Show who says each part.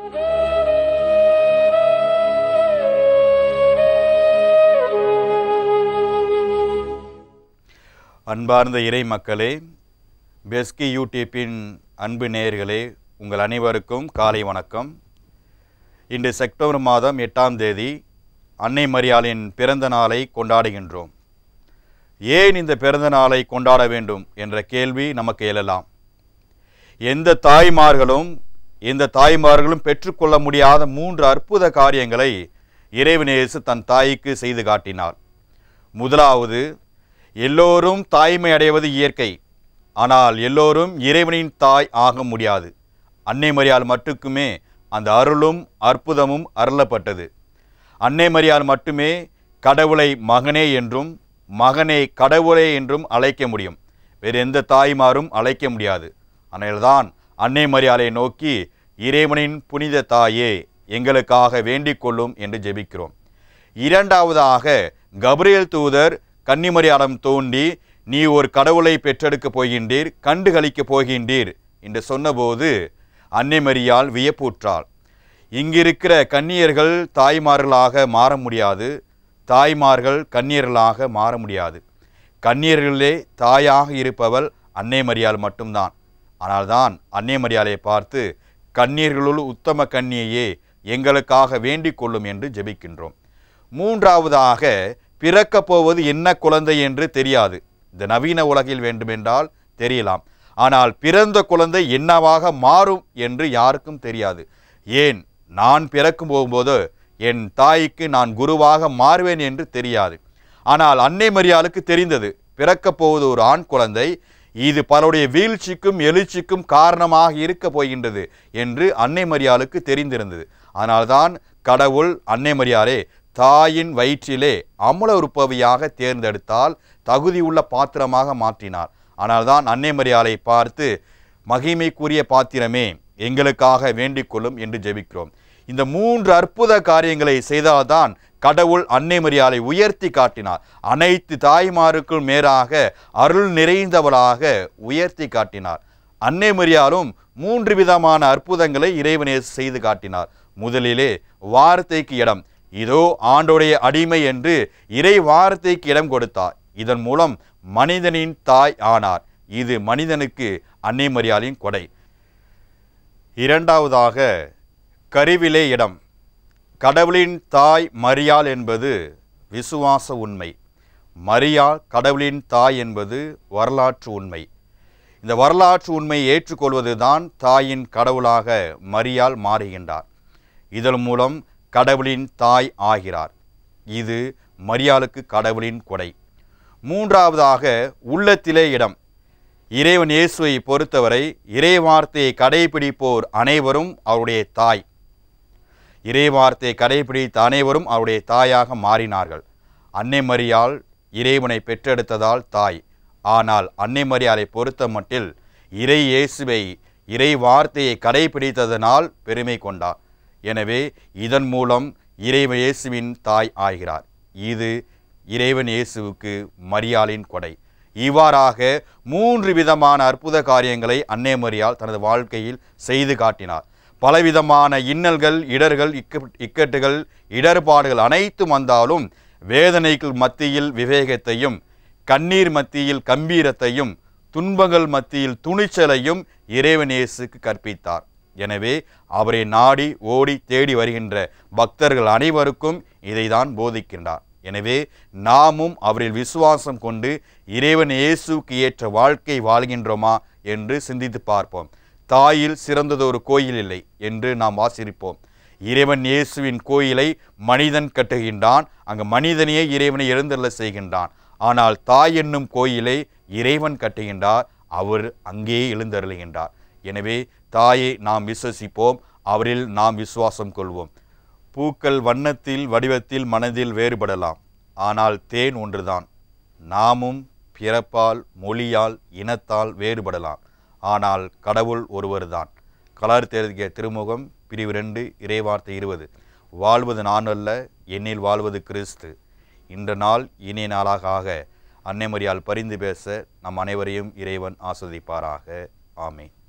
Speaker 1: அன்பார்ந்த இறை மக்களே, பெஸ்கி யூடியூப்பின் அன்பு நேயர்களே, உங்கள் அனைவருக்கும் காலை வணக்கம். இன்று செப்டம்பர் மாதம் 8ஆம் தேதி அன்னை மரியாளின் பிறந்த நாளை கொண்டாடுகின்றோம். ஏன் இந்த பிறந்த நாளை கொண்டாட வேண்டும் என்ற கேள்வி நமக்கு எழலாம். எந்த தாய்மார்களும் பெற்றுக்கொள்ள முடியாத 3 அற்புத காரியங்களை இறைவன் இயேசு தன் தாய்க்கு செய்து காட்டினார். முதலாவது, எல்லோரும் தாய்மை அடைவது இயற்கை, ஆனால் எல்லோரும் இறைவனின் தாய் ஆக முடியாது. அன்னை மரியாள் மட்டுக்குமே அந்த அருளும் அற்புதமும் அருளப்பட்டது. அன்னை மரியாள் மட்டுமே கடவுளை மகனே என்றும் மகனை கடவுளே என்றும் அழைக்க முடியும். வேறு எந்த தாய்மாரும் அழைக்க முடியாது. அதனால்தான் அன்னை மரியாளை நோக்கி, இறைவனின் புனித தாயே, எங்களுக்காக வேண்டிக் கொள்ளும் என்று ஜெபிக்கிறோம். இரண்டாவதாக, கபிரியேல் தூதர் கன்னிமரியாளிடம் தோன்றி, நீ ஒரு கடவுளை பெற்றெடுக்கப் போகின்றீர், கண்டுகளிக்கப் போகின்றீர் என்று சொன்னபோது அன்னை மரியாள் வியப்புற்றாள். இங்கிருக்கிற கன்னியர்கள் தாய்மார்களாக மாற முடியாது, தாய்மார்கள் கன்னியர்களாக மாற முடியாது. கன்னியர்களே தாயாக இருப்பவள் அன்னை மரியாள் மட்டும்தான். ஆனால்தான் அன்னை மரியாளை பார்த்து, கன்னியர்களுள் உத்தம கன்னியையே, எங்களுக்காக வேண்டிக் கொள்ளும் என்று ஜெபிக்கின்றோம். மூன்றாவதாக, பிறக்கப் போவது என்ன குழந்தை என்று தெரியாது. இந்த நவீன உலகில் வேண்டுமென்றால் தெரியலாம். ஆனால் பிறந்த குழந்தை என்னவாக மாறும் என்று யாருக்கும் தெரியாது. ஏன், நான் பிறக்கும் போகும்போது என் தாய்க்கு நான் குருவாக மாறுவேன் என்று தெரியாது. ஆனால் அன்னை மரியாளுக்கு தெரிந்தது, பிறக்கப் போவது ஒரு ஆண் குழந்தை, இது பலருடைய வீழ்ச்சிக்கும் எழுச்சிக்கும் காரணமாக இருக்க போகின்றது என்று அன்னை மரியாளுக்கு தெரிந்திருந்தது. அதனால்தான் கடவுள் அன்னை மரியாளே தாயின் வயிற்றிலே அமுல உற்பவியாக தேர்ந்தெடுத்தால் தகுதியுள்ள பாத்திரமாக மாற்றினார். ஆனால்தான் அன்னை மரியாளை பார்த்து, மகிமைக்குரிய பாத்திரமே, எங்களுக்காக வேண்டிக் கொள்ளும் என்று ஜெபிக்கிறோம். இந்த 3 அற்புத காரியங்களை செய்தால்தான் கடவுள் அன்னை மரியாளை உயர்த்தி காட்டினார். அனைத்து தாய்மாருக்கும் மேலாக அருள் நிறைந்தவளாக உயர்த்தி காட்டினார். அன்னை மரியாளும் 3 விதமான அற்புதங்களை இறைவனே செய்து காட்டினார். முதலிலே, வார்த்தைக்கு இடம். இதோ ஆண்டோடைய அடிமை என்று இறை வார்த்தைக்கு இடம் கொடுத்தார். இதன் மூலம் மனிதனின் தாய் ஆனார். இது மனிதனுக்கு அன்னை மரியாளின் கொடை. இரண்டாவதாக, கருவிலே இடம். கடவுளின் தாய் மரியாள் என்பது விசுவாச உண்மை. மரியாள் கடவுளின் தாய் என்பது வரலாற்று உண்மை. இந்த வரலாற்று உண்மையை ஏற்றுக்கொள்வதுதான் தாயின் கடவுளாக மரியாள் மாறுகின்றார். இதன் மூலம் கடவுளின் தாய் ஆகிறார். இது மரியாளுக்கு கடவுளின் கொடை. மூன்றாவதாக, உள்ளத்திலே இடம். இறைவன் இயேசுவை பொறுத்தவரை இறை வார்த்தையை கடைபிடிப்போர் அனைவரும் அவருடைய தாய். இறை வார்த்தையை கடைபிடித்த அனைவரும் அவருடைய தாயாக மாறினார்கள். அன்னை மரியாள் இறைவனை பெற்றெடுத்ததால் தாய். ஆனால் அன்னை மரியாளை பொறுத்த மட்டில் இறை இயேசுவை இறை வார்த்தையை கடைபிடித்ததனால் பெருமை கொண்டார். எனவே இதன் மூலம் இறைவன் இயேசுவின் தாய் ஆகிறார். இது இறைவன் இயேசுவுக்கு மரியாளின் கொடை. இவ்வாறாக 3 விதமான அற்புத காரியங்களை அன்னை மரியாள் தனது வாழ்க்கையில் செய்து காட்டினார். பலவிதமான இன்னல்கள், இடர்கள், இக்கட்டுகள், இடர்பாடுகள் அனைத்தும் வந்தாலும் வேதனைகள் மத்தியில் விவேகத்தையும், கண்ணீர் மத்தியில் கம்பீரத்தையும், துன்பங்கள் மத்தியில் துணிச்சலையும் இறைவன் இயேசுக்கு கற்பித்தார். எனவே அவரை நாடி ஓடி தேடி வருகின்ற பக்தர்கள் அனைவருக்கும் இதைதான் போதிக்கின்றார். எனவே நாமும் அவரில் விசுவாசம் கொண்டு இறைவன் இயேசுக்கு ஏற்ற வாழ்க்கை வாழ்கின்றோமா என்று சிந்தித்து பார்ப்போம். தாயில் சிறந்ததொரு கோயில் இல்லை என்று நாம் வாசிப்போம். இறைவன் இயேசுவின் கோயிலை மனிதன் கட்டுகின்றான். அங்கு மனிதனையே இறைவனை எழுந்தருள செய்கின்றான். ஆனால் தாய் என்னும் கோயிலை இறைவன் கட்டுகின்றார். அவர் அங்கே எழுந்தருளுகின்றார். எனவே தாயை நாம் விசுவசிப்போம், அவரில் நாம் விசுவாசம் கொள்வோம். பூக்கள் வண்ணத்தில், வடிவத்தில், மனதில் வேறுபடலாம். ஆனால் தேன் ஒன்றுதான். நாமும் பிறப்பால், மொழியால், இனத்தால் வேறுபடலாம். ஆனால் கடவுள் ஒருவர்தான். கலார் தேர்திய திருமுகம் பிரிவு 2 இறைவார்த்தை 20. வாழ்வது நான் அல்ல, என்னில் வாழ்வது கிறிஸ்து. இந்த நாள் இனிய நாளாக அன்னை மரியாள் பரிந்து பேச நம் அனைவரையும் இறைவன் ஆசீர்வதிப்பாராக. ஆமென்.